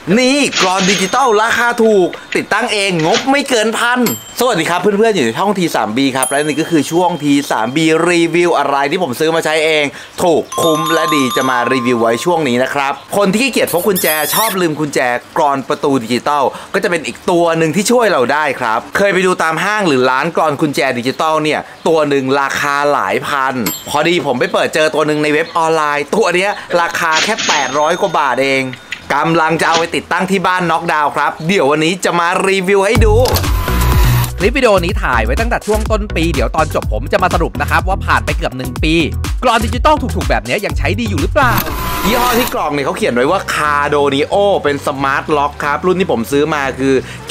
นี่กลอนดิจิตอลราคาถูกติดตั้งเองงบไม่เกินพันสวัสดีครับเพื่อนๆอยู่ในช่อง T3B ครับและนี่ก็คือช่วง T3B รีวิวอะไรที่ผมซื้อมาใช้เองถูกคุ้มและดีจะมารีวิวไว้ช่วงนี้นะครับคนที่ขี้เกียจพกกุญแจชอบลืมกุญแจกลอนประตูดิจิตอลก็จะเป็นอีกตัวหนึ่งที่ช่วยเราได้ครับเคยไปดูตามห้างหรือร้านกลอนกุญแจดิจิตอลเนี่ยตัวหนึ่งราคาหลายพันพอดีผมไปเปิดเจอตัวหนึ่งในเว็บออนไลน์ตัวเนี้ยราคาแค่800 กว่าบาทเองกำลังจะเอาไปติดตั้งที่บ้านน็อกดาวน์ครับเดี๋ยววันนี้จะมารีวิวให้ดูคลิปวิดีโอนี้ถ่ายไว้ตั้งแต่ช่วงต้นปีเดี๋ยวตอนจบผมจะมาสรุปนะครับว่าผ่านไปเกือบ1 ปีกลอนดิจิตอลถูกๆแบบนี้ยังใช้ดีอยู่หรือเปล่ายี่ห้อที่กล่องเนี่ยเขาเขียนไว้ว่า Cardonio เป็นสมาร์ทล็อกครับรุ่นที่ผมซื้อมาคือ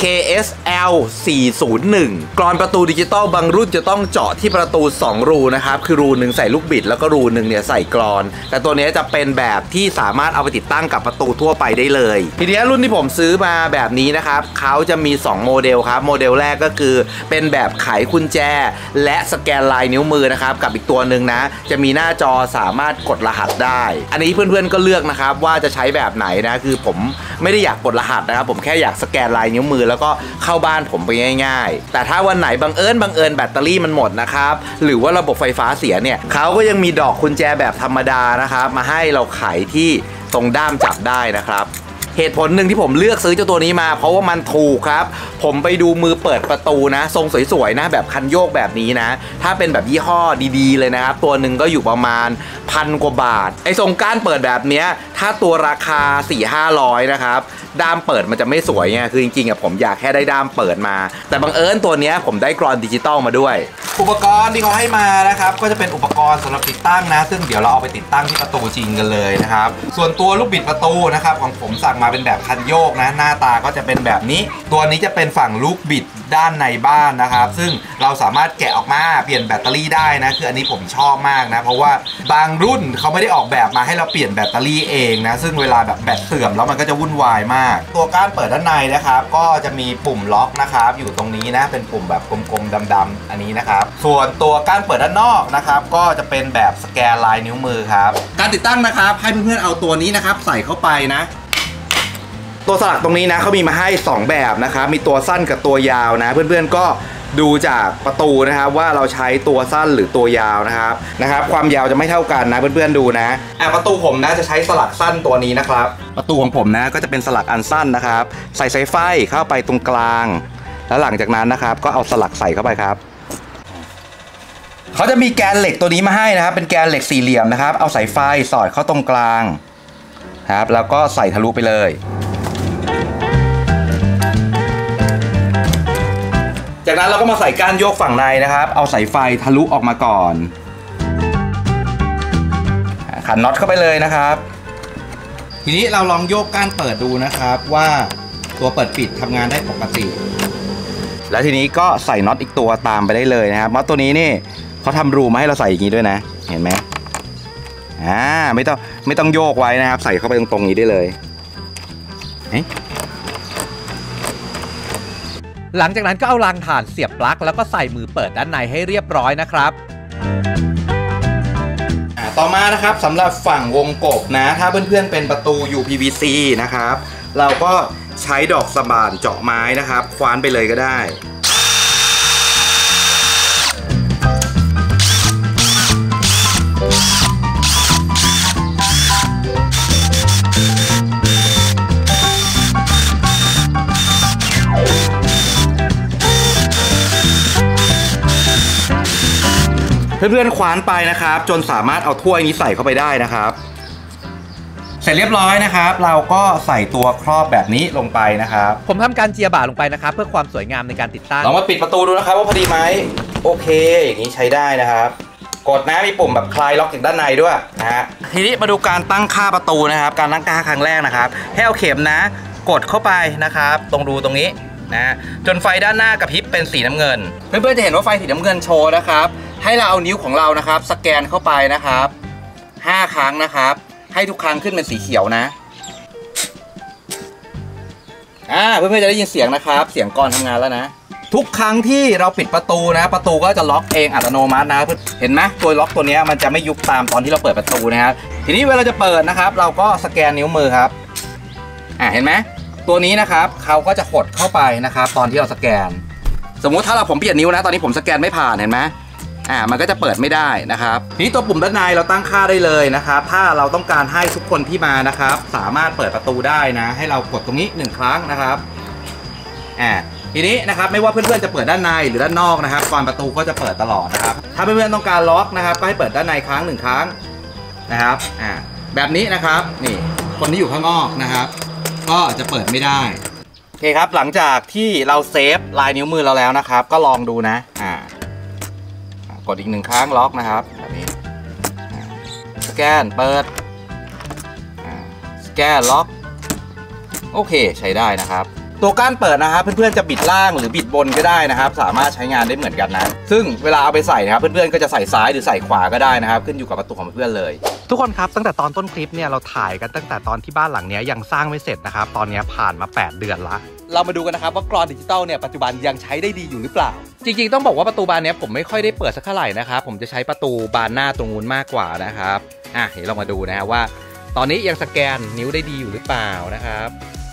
KSL 401กลอนประตูดิจิตอลบางรุ่นจะต้องเจาะที่ประตู2รูนะครับคือรูหนึ่งใส่ลูกบิดแล้วก็รูหนึ่งเนี่ยใส่กลอนแต่ตัวนี้จะเป็นแบบที่สามารถเอาไปติดตั้งกับประตูทั่วไปได้เลยทีนี้รุ่นที่ผมซื้อมาแบบนี้นะครับเขาจะมี2โมเดลครับโมเดลแรกก็คือเป็นแบบไขกุญแจและสแกนลายนิ้วมือนะครับกับอีกตัวหนึ่งนะจะมีหน้าจอสามารถกดรหัสได้อันนี้เพื่อนๆก็เลือกนะครับว่าจะใช้แบบไหนนะคือผมไม่ได้อยากกดรหัสนะครับผมแค่อยากสแกนลายนิ้วมือแล้วก็เข้าบ้านผมไปง่ายๆแต่ถ้าวันไหนบังเอิญแบตเตอรี่มันหมดนะครับหรือว่าระบบไฟฟ้าเสียเนี่ยเขาก็ยังมีดอกกุญแจแบบธรรมดานะครับมาให้เราไขที่ตรงด้ามจับได้นะครับเหตุผลหนึ่งที่ผมเลือกซื้อเจ้าตัวนี้มาเพราะว่ามันถูกครับผมไปดูมือเปิดประตูนะทรงสวยๆนะแบบคันโยกแบบนี้นะถ้าเป็นแบบยี่ห้อดีๆเลยนะครับตัวหนึ่งก็อยู่ประมาณ1,000 กว่าบาทไอ้ทรงก้านเปิดแบบเนี้ยถ้าตัวราคา 400-500 นะครับด้ามเปิดมันจะไม่สวยไงคือจริงๆผมอยากแค่ได้ด้ามเปิดมาแต่บังเอิญตัวเนี้ยผมได้กลอนดิจิตอลมาด้วยอุปกรณ์ที่เขาให้มานะครับก็จะเป็นอุปกรณ์สำหรับติดตั้งนะซึ่งเดี๋ยวเราเอาไปติดตั้งที่ประตูจริงกันเลยนะครับส่วนตัวลูกบิดประตูนะครับของผมสั่งมาเป็นแบบคันโยกนะหน้าตาก็จะเป็นแบบนี้ตัวนี้จะเป็นฝั่งลูกบิดด้านในบ้านนะครับซึ่งเราสามารถแกะออกมาเปลี่ยนแบตเตอรี่ได้นะคืออันนี้ผมชอบมากนะเพราะว่าบางรุ่นเขาไม่ได้ออกแบบมาให้เราเปลี่ยนแบตเตอรี่เองนะซึ่งเวลาแบบแบตเสื่อมแล้วมันก็จะวุ่นวายมากตัวก้านเปิดด้านในนะครับก็จะมีปุ่มล็อกนะครับอยู่ตรงนี้นะเป็นปุ่มแบบกลมๆดำๆอันนี้นะครับส่วนตัวก้านเปิดด้านนอกนะครับก็จะเป็นแบบสแกนลายนิ้วมือครับการติดตั้งนะครับให้เพื่อนๆเอาตัวนี้นะครับใส่เข้าไปนะตัวสลักตรงนี้นะเขามีมาให้2แบบนะครับมีตัวสั้นกับตัวยาวนะเพื่อนๆก็ดูจากประตูนะครับว่าเราใช้ตัวสั้นหรือตัวยาวนะครับความยาวจะไม่เท่ากันนะเพื่อนๆดูนะประตูผมนะจะใช้สลักสั้นตัวนี้นะครับประตูของผมนะก็จะเป็นสลักอันสั้นนะครับใส่สายไฟเข้าไปตรงกลางแล้วหลังจากนั้นนะครับก็เอาสลักใส่เข้าไปครับเขาจะมีแกนเหล็กตัวนี้มาให้นะครับเป็นแกนเหล็กสี่เหลี่ยมนะครับเอาสายไฟสอดเข้าตรงกลางครับแล้วก็ใส่ทะลุไปเลยจากนั้นเราก็มาใส่ก้านโยกฝั่งในนะครับเอาสายไฟทะลุออกมาก่อนขันน็อตเข้าไปเลยนะครับทีนี้เราลองโยกก้านเปิดดูนะครับว่าตัวเปิดปิดทำงานได้ปกติแล้วทีนี้ก็ใส่น็อตอีกตัวตามไปได้เลยนะครับน็อตตัวนี้นี่เขาทำรูมาให้เราใส่อย่างนี้ด้วยนะเห็นไหมไม่ต้องโยกไว้นะครับใส่เข้าไปตรงๆนี้ได้เลยหลังจากนั้นก็เอารางถ่านเสียบปลั๊กแล้วก็ใส่มือเปิดด้านในให้เรียบร้อยนะครับต่อมานะครับสำหรับฝั่งวงกบนะถ้าเพื่อนๆเป็นประตู UPVC นะครับเราก็ใช้ดอกสว่านเจาะไม้นะครับคว้านไปเลยก็ได้เพื่อนๆคว้านไปนะครับจนสามารถเอาถ้วยนี้ใส่เข้าไปได้นะครับเสร็จเรียบร้อยนะครับเราก็ใส่ตัวครอบแบบนี้ลงไปนะครับผมทำการเจียบ่าลงไปนะครับเพื่อความสวยงามในการติดตั้งลองมาปิดประตูดูนะครับว่าพอดีไหมโอเคอย่างนี้ใช้ได้นะครับกดนะมีปุ่มแบบคลายล็อกจากด้านในด้วยนะฮะทีนี้มาดูการตั้งค่าประตูนะครับการตั้งค่าครั้งแรกนะครับให้เอาเข็มนะกดเข้าไปนะครับตรงรูตรงนี้นะจนไฟด้านหน้ากระพริบเป็นสีน้ำเงินเพื่อนๆจะเห็นว่าไฟสีน้ำเงินโชว์นะครับให้เราเอานิ้วของเรานะครับสแกนเข้าไปนะครับ5 ครั้งนะครับให้ทุกครั้งขึ้นเป็นสีเขียวนะเพื่อนๆจะได้ยินเสียงนะครับเสียงกลอนทำงานแล้วนะทุกครั้งที่เราปิดประตูนะประตูก็จะล็อกเองอัตโนมัตินะเห็นไหมตัวล็อกตัวนี้มันจะไม่ยุบตามตอนที่เราเปิดประตูนะครับทีนี้เวลาจะเปิดนะครับเราก็สแกนนิ้วมือครับเห็นไหมตัวนี้นะครับเขาก็จะหดเข้าไปนะครับตอนที่เราสแกนสมมุติถ้าผมเปลี่ยนนิ้วนะตอนนี้ผมสแกนไม่ผ่านเห็นไหมมันก็จะเปิดไม่ได้นะครับนี่ตัวปุ่มด้านในเราตั้งค่าได้เลยนะครับถ้าเราต้องการให้ทุกคนที่มานะครับสามารถเปิดประตูได้นะให้เรากดตรงนี้1ครั้งนะครับทีนี้นะครับไม่ว่าเพื่อนๆจะเปิดด้านในหรือด้านนอกนะครับก่อนประตูก็จะเปิดตลอดนะครับถ้าเพื่อนๆต้องการล็อกนะครับก็ให้เปิดด้านในครั้ง1ครั้งนะครับแบบนี้นะครับนี่คนที่อยู่ข้างนอกนะครับก็จะเปิดไม่ได้โอเคครับหลังจากที่เราเซฟลายนิ้วมือเราแล้วนะครับก็ลองดูนะกดอีก1ครั้งล็อกนะครับแบบนี้สแกนเปิดสแกนล็อกโอเคใช้ได้นะครับตัวก้านเปิดนะครับเพื่อนๆจะบิดล่างหรือบิดบนก็ได้นะครับสามารถใช้งานได้เหมือนกันนะซึ่งเวลาเอาไปใส่นะครับเพื่อนๆก็จะใส่ซ้ายหรือใส่ขวาก็ได้นะครับขึ้นอยู่กับประตูของเพื่อนเลยทุกคนครับตั้งแต่ตอนต้นคลิปเนี่ยเราถ่ายกันตั้งแต่ตอนที่บ้านหลังนี้ยังสร้างไม่เสร็จนะครับตอนนี้ผ่านมา8 เดือนละเรามาดูกันนะครับว่ากรอนดิจิตอลเนี่ยปัจจุบันยังใช้ได้ดีอยู่หรือเปล่าจริงๆต้องบอกว่าประตูบานนี้ผมไม่ค่อยได้เปิดสักเท่าไหร่นะครับผมจะใช้ประตูบานหน้าตรงนู้นมากกว่านะครับเดี๋ยวเรามาดูนะฮะว่าตอนนี้ยังสแกนนิ้วได้ดีอยู่หรือเปล่านะครับ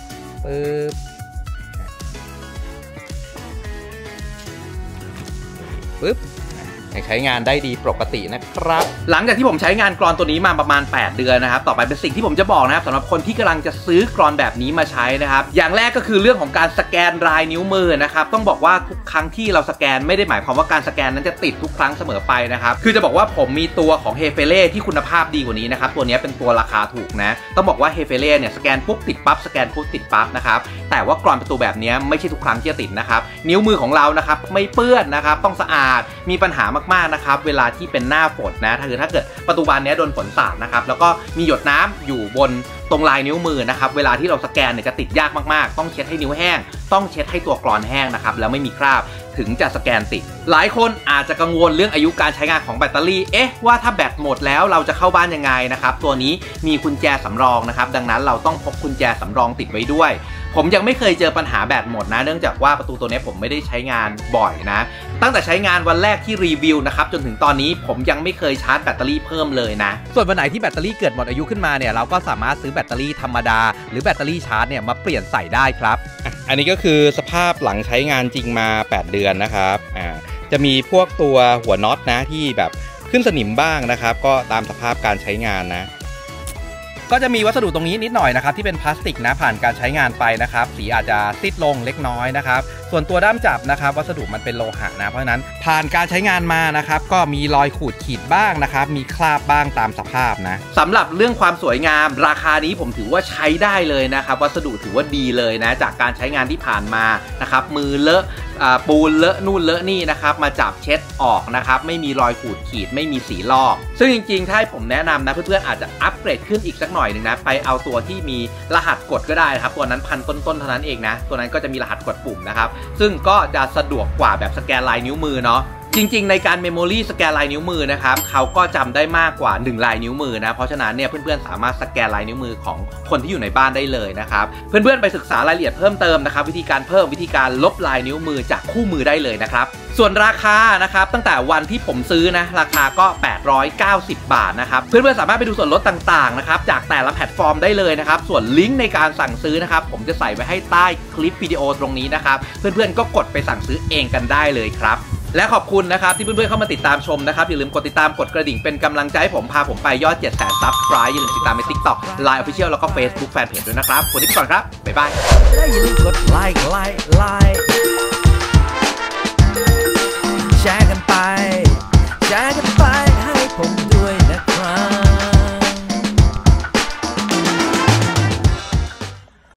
ปึ๊บยังใช้งานได้ดีปกตินะครับหลังจากที่ผมใช้งานกรอนตัวนี้มาประมาณ8 เดือนนะครับต่อไปเป็นสิ่งที่ผมจะบอกนะครับสำหรับคนที่กำลังจะซื้อกรอนแบบนี้มาใช้นะครับอย่างแรกก็คือเรื่องของการสแกนลายนิ้วมือนะครับต้องบอกว่าทุกครั้งที่เราสแกนไม่ได้หมายความว่าการสแกนนั้นจะติดทุกครั้งเสมอไปนะครับคือจะบอกว่าผมมีตัวของเฮเฟเล่ที่คุณภาพดีกว่านี้นะครับตัวนี้เป็นตัวราคาถูกนะต้องบอกว่าเฮเฟเล่เนี่ยสแกนปุ๊บติดปั๊บสแกนปุ๊บติดปั๊บนะครับแต่ว่ากรอนประตูแบบนี้ไม่ใช่ทุกครั้งที่จะติดนะครับนิ้วมือของเรานะครับไม่เปื้อนนะครับต้องสะอาดมีปัญหามากๆนะครับเวลาที่เป็นหน้าฝนนะถ้าเกิดประตูบานนี้โดนฝนสาดนะครับแล้วก็มีหยดน้ำอยู่บนตรงลายนิ้วมือนะครับเวลาที่เราสแกนเนี่ยจะติดยากมากๆต้องเช็ดให้นิ้วแห้งต้องเช็ดให้ตัวกรอนแห้งนะครับแล้วไม่มีคราบถึงจะสแกนติดหลายคนอาจจะกังวลเรื่องอายุการใช้งานของแบตเตอรี่ว่าถ้าแบตหมดแล้วเราจะเข้าบ้านยังไงนะครับตัวนี้มีกุญแจสำรองนะครับดังนั้นเราต้องพกกุญแจสำรองติดไว้ด้วยผมยังไม่เคยเจอปัญหาแบตหมดนะเนื่องจากว่าประตูตัวนี้ผมไม่ได้ใช้งานบ่อยนะตั้งแต่ใช้งานวันแรกที่รีวิวนะครับจนถึงตอนนี้ผมยังไม่เคยชาร์จแบตเตอรี่เพิ่มเลยนะส่วนวันไหนที่แบตเตอรี่เกิดหมดอายุขึ้นมาเนี่ยเราก็สามารถซื้อแบตเตอรี่ธรรมดาหรือแบตเตอรี่ชาร์จเนี่ยมาเปลี่ยนใส่ได้ครับอันนี้ก็คือสภาพหลังใช้งานจริงมา8 เดือนนะครับจะมีพวกตัวหัวน็อตนะที่แบบขึ้นสนิมบ้างนะครับก็ตามสภาพการใช้งานนะก็จะมีวัสดุตรงนี้นิดหน่อยนะครับที่เป็นพลาสติกนะผ่านการใช้งานไปนะครับสีอาจจะซีดลงเล็กน้อยนะครับส่วนตัวด้ามจับนะครับวัสดุมันเป็นโลหะนะเพราะฉะนั้นผ่านการใช้งานมานะครับก็มีรอยขูดขีดบ้างนะครับมีคราบบ้างตามสภาพนะสำหรับเรื่องความสวยงามราคานี้ผมถือว่าใช้ได้เลยนะครับวัสดุถือว่าดีเลยนะจากการใช้งานที่ผ่านมานะครับมือเลอะปูนเลอะนู่นเลอะนี่นะครับมาจับเช็ดออกนะครับไม่มีรอยขูดขีดไม่มีสีลอกซึ่งจริงๆถ้าผมแนะนำนะเพื่อนๆอาจจะอัปเกรดขึ้นอีกสักหน่อยหนึ่งนะไปเอาตัวที่มีรหัสกดก็ได้นะครับตัวนั้น1,000 ต้นๆเท่านั้นเองนะตัวนั้นก็จะมีรหัสกดปุ่มนะครับซึ่งก็จะสะดวกกว่าแบบสแกนลายนิ้วมือเนาะจริงๆในการเมมโมรี่สแกนลายนิ้วมือนะครับเขาก็จำได้มากกว่า1ลายนิ้วมือนะเพราะฉะนั้นเนี่ยเพื่อนๆสามารถสแกนลายนิ้วมือของคนที่อยู่ในบ้านได้เลยนะครับเพื่อนๆไปศึกษารายละเอียดเพิ่มเติมนะครับวิธีการเพิ่มวิธีการลบลายนิ้วมือจากคู่มือได้เลยนะครับส่วนราคานะครับตั้งแต่วันที่ผมซื้อนะราคาก็890 บาทนะครับเพื่อนๆสามารถไปดูส่วนลดต่างๆนะครับจากแต่ละแพลตฟอร์มได้เลยนะครับส่วนลิงก์ในการสั่งซื้อนะครับผมจะใส่ไว้ให้ใต้คลิปวิดีโอตรงนี้นะครับเพื่อนๆก็กดไปสั่งซื้อเองกันได้เลยครับและขอบคุณนะครับที่เพื่อนๆเข้ามาติดตามชมนะครับอย่าลืมกดติดตามกดกระดิ่งเป็นกำลังใจให้ผมพาผมไปยอด 700,000 Subscribe อย่าลืมติดตามใน TikTok Line Official แล้วก็ Facebook Fanpage ด้วยนะครับวันนี้ไปก่อนครับบ๊ายบายอย่าลืมกดไลค์